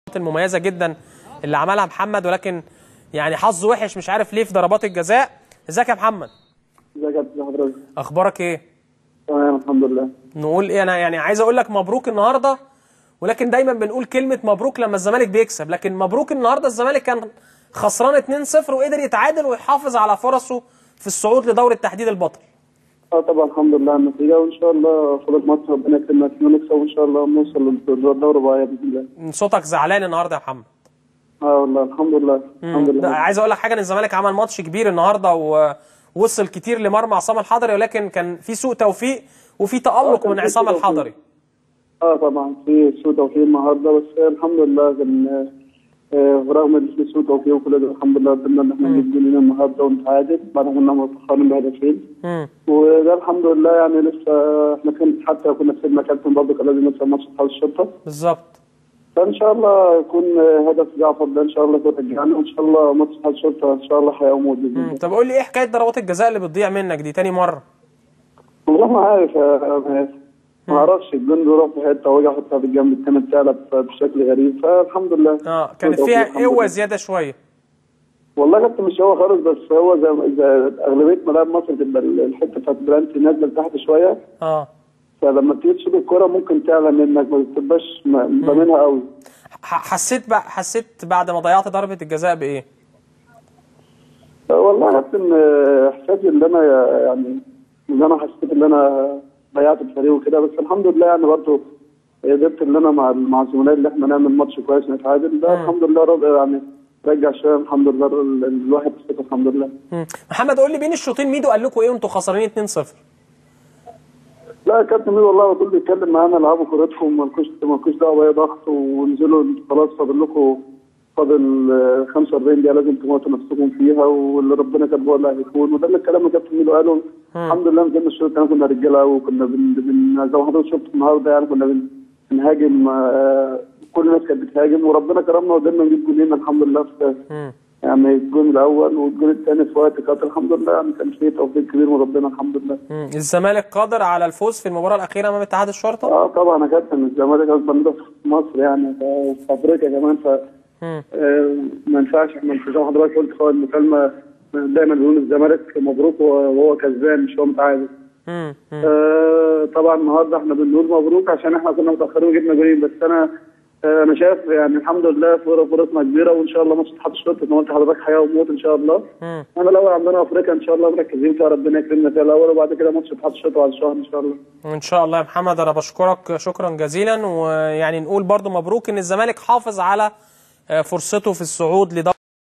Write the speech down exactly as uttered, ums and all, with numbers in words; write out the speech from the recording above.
المميزه جدا اللي عملها محمد، ولكن يعني حظه وحش مش عارف ليه في ضربات الجزاء. ازيك يا محمد؟ ازيك يا حضرتك؟ اخبارك ايه؟ تمام الحمد لله. نقول ايه؟ انا يعني عايز اقول لك مبروك النهارده، ولكن دايما بنقول كلمه مبروك لما الزمالك بيكسب، لكن مبروك النهارده الزمالك كان خسران اتنين صفر وقدر يتعادل ويحافظ على فرصه في الصعود لدوري التحديد البطل. اه طبعا الحمد لله على النتيجه، وان شاء الله فضل ماتش ربنا يكرمنا ونكسب وان شاء الله نوصل للدوري بقى باذن الله. صوتك زعلان النهارده يا محمد. اه والله الحمد لله الحمد لله. عايز اقول لك حاجه، ان الزمالك عمل ماتش كبير النهارده ووصل كتير لمرمى عصام الحضري، ولكن كان في سوء توفيق وفي تألق من عصام الحضري. اه طبعا في سوء توفيق النهارده، بس الحمد لله كان برغم ان في سوء توفيق وكل ده الحمد لله قدرنا ان احنا نجيب جولين النهارده ونتعادل بعد ما كنا متاخرين بهدفين. وده الحمد لله يعني لسه احنا كنا حتى كنا كسبنا كابتن برضه كان لازم نكسب ماتش اتحاد الشرطه. بالظبط. فان شاء الله يكون هدف جعفر ده ان شاء الله يكون رجعنا، وان شاء الله ماتش اتحاد الشرطه ان شاء الله حياه وموت باذن الله. طب قول لي ايه حكايه ضربات الجزاء اللي بتضيع منك دي تاني مره؟ والله ما عارف ما اعرفش الجون بيروح في حته واجي احطها في الجنب الثاني اتقلب بشكل غريب، فالحمد لله. اه كانت فيها قوه زياده شويه. والله كابت مش هو خالص، بس هو زي, زي اغلبيه ملاعب مصر بتبقى الحته بتاعت البلانتي نازله لتحت شويه. اه فلما تيجي تشوط الكوره ممكن تعلى منك، ما بتبقاش ضامنها قوي. حسيت بقى حسيت بعد ما ضيعت ضربه الجزاء بايه؟ والله يا كابتن احساسي ان انا يعني ان انا حسيت ان انا ضيعت الفريق وكده، بس الحمد لله يعني برضه قدرت ان انا مع مع الزملاء اللي احنا نعمل ماتش كويس نتعادل، ده الحمد لله رضا يعني رجع شويه الحمد لله الواحد الثقه الحمد لله. مم. محمد قول لي بين الشوطين ميدو قال لكم ايه وانتوا خسرانين اتنين صفر؟ لا يا كابتن ميدو والله طول بيتكلم معانا العبوا كورتكم مالكوش مالكوش دعوه باي ضغط وانزلوا خلاص فاضل لكم فاضل خمسة وأربعين دقيقه لازم تموتوا نفسكم فيها واللي ربنا كاتبه هو اللي هيكون، وده الكلام اللي كابتن ميدو قاله. الحمد لله نزلنا الشوط الثاني كنا رجاله وكنا بن, بن زي ما حضرتك شفت النهارده يعني كنا بن بنهاجم، آه كل الناس كانت بتهاجم وربنا كرمنا وقدرنا نجيب جولين الحمد لله في يعني الجول الاول والجول الثاني في وقت كانت الحمد لله يعني كان في توفيق كبير من ربنا الحمد لله. مم. الزمالك قادر على الفوز في المباراه الاخيره امام اتحاد الشرطه؟ اه طبعا يا كابتن الزمالك اكبر نادي في مصر يعني في افريقيا كمان، ف آه ما ينفعش احنا زي ما حضرتك قلت في المكالمه دايما بيقول الزمالك مبروك وهو كسبان مش هو متعادل. آه طبعا النهارده احنا بنقول مبروك عشان احنا كنا متاخرين وجبنا جولين، بس انا آه انا شايف يعني الحمد لله فرصنا كبيره وان شاء الله ماتش اتحاد الشرطه زي ما قلت لحضرتك حياه وموت ان شاء الله. مم. انا الاول عندنا افريقيا ان شاء الله مركزين فيها ربنا يكرمنا فيها الاول، وبعد كده ماتش اتحاد الشرطه بعد شهر ان شاء الله. ان شاء الله يا محمد انا بشكرك شكرا جزيلا، ويعني نقول برضو مبروك ان الزمالك حافظ على فرصته في الصعود لدوري